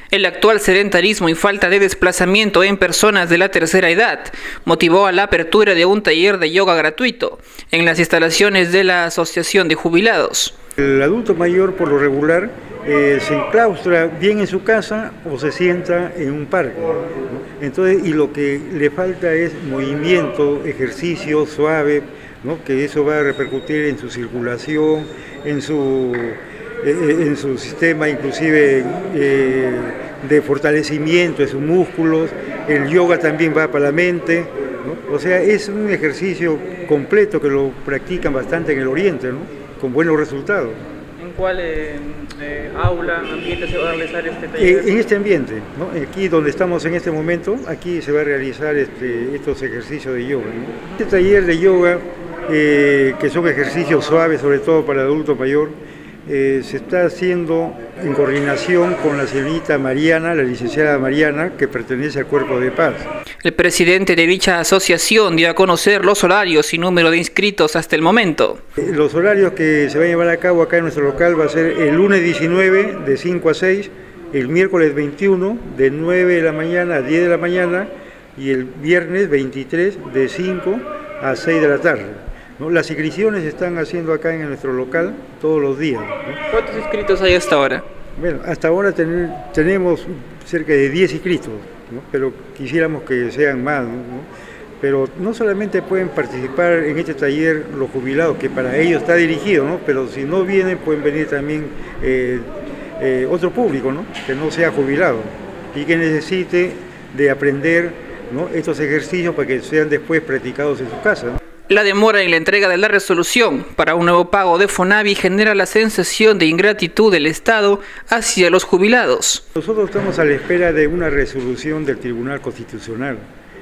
El actual sedentarismo y falta de desplazamiento en personas de la tercera edad motivó a la apertura de un taller de yoga gratuito en las instalaciones de la Asociación de Jubilados. El adulto mayor, por lo regular, se enclaustra bien en su casa o se sienta en un parque, ¿no? Entonces, y lo que le falta es movimiento, ejercicio suave, ¿no? Que eso va a repercutir en su circulación, en su sistema inclusive de fortalecimiento de sus músculos. El yoga también va para la mente, ¿no? O sea, es un ejercicio completo que lo practican bastante en el Oriente, ¿no? Con buenos resultados. ¿En cuál aula, ambiente se va a realizar este taller? En este ambiente, ¿no? Aquí donde estamos en este momento, aquí se va a realizar estos ejercicios de yoga, ¿no? Este taller de yoga, que son ejercicios suaves, sobre todo para el adulto mayor, se está haciendo en coordinación con la señorita Mariana, la licenciada Mariana, que pertenece al Cuerpo de Paz. El presidente de dicha asociación dio a conocer los horarios y número de inscritos hasta el momento. Los horarios que se van a llevar a cabo acá en nuestro local va a ser el lunes 19 de 5 a 6, el miércoles 21 de 9 de la mañana a 10 de la mañana y el viernes 23 de 5 a 6 de la tarde. ¿No? Las inscripciones se están haciendo acá en nuestro local todos los días, ¿no? ¿Cuántos inscritos hay hasta ahora? Bueno, hasta ahora tenemos cerca de 10 inscritos, ¿no? Pero quisiéramos que sean más, ¿no? Pero no solamente pueden participar en este taller los jubilados, que para ellos está dirigido, ¿no? Pero si no vienen, pueden venir también otro público, ¿no? Que no sea jubilado y que necesite de aprender, ¿no? Estos ejercicios para que sean después practicados en su casa, ¿no? La demora en la entrega de la resolución para un nuevo pago de FONAVI genera la sensación de ingratitud del Estado hacia los jubilados. Nosotros estamos a la espera de una resolución del Tribunal Constitucional,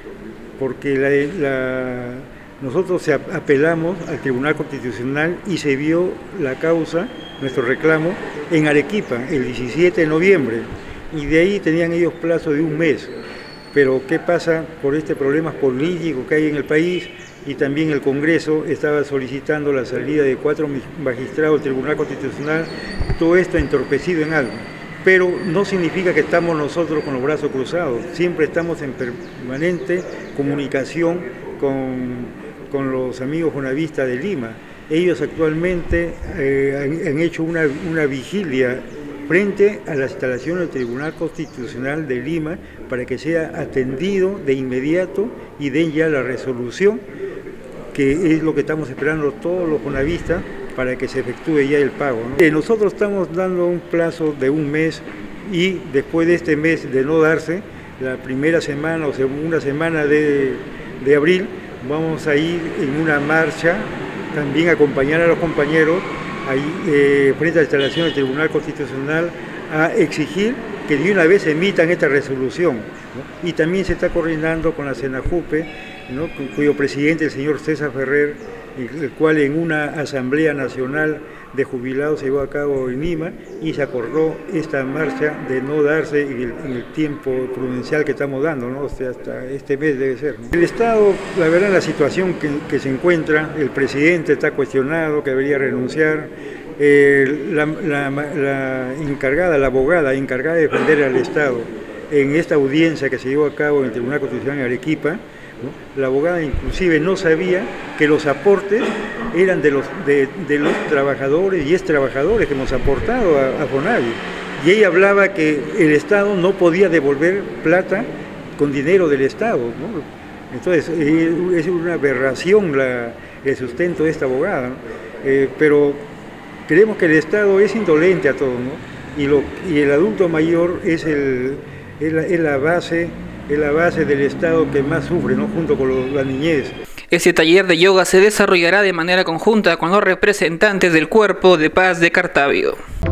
porque nosotros apelamos al Tribunal Constitucional y se vio la causa, nuestro reclamo, en Arequipa el 17 de noviembre, y de ahí tenían ellos plazo de un mes. Pero ¿qué pasa por este problema político que hay en el país? Y también el Congreso estaba solicitando la salida de 4 magistrados del Tribunal Constitucional. Todo esto entorpecido en algo, pero no significa que estamos nosotros con los brazos cruzados. Siempre estamos en permanente comunicación con los amigos junavistas de Lima. Ellos actualmente han hecho una vigilia frente a las instalaciones del Tribunal Constitucional de Lima para que sea atendido de inmediato y den ya la resolución, que es lo que estamos esperando todos los junavistas para que se efectúe ya el pago, ¿no? Nosotros estamos dando un plazo de un mes y después de este mes de no darse, la primera semana o segunda semana de abril, vamos a ir en una marcha, también a acompañar a los compañeros ahí, frente a la instalación del Tribunal Constitucional, a exigir que de una vez emitan esta resolución, ¿no? Y también se está coordinando con la Senajupe, ¿no? Cuyo presidente, el señor César Ferrer, el cual en una asamblea nacional de jubilados se llevó a cabo en Lima y se acordó esta marcha de no darse en el tiempo prudencial que estamos dando, ¿no? O sea, hasta este mes debe ser, ¿no? El Estado, la verdad, la situación que se encuentra, el presidente está cuestionado, que debería renunciar, la encargada, la abogada encargada de defender al Estado en esta audiencia que se llevó a cabo en el Tribunal Constitucional en Arequipa, ¿no? La abogada inclusive no sabía que los aportes eran de los trabajadores y extrabajadores que hemos aportado a FONAVI, y ella hablaba que el Estado no podía devolver plata con dinero del Estado, ¿no? Entonces es una aberración el sustento de esta abogada, ¿no? Pero creemos que el Estado es indolente a todo, ¿no? Y el adulto mayor es la base del Estado que más sufre, ¿no? Junto con la niñez. Este taller de yoga se desarrollará de manera conjunta con los representantes del Cuerpo de Paz de Cartabio.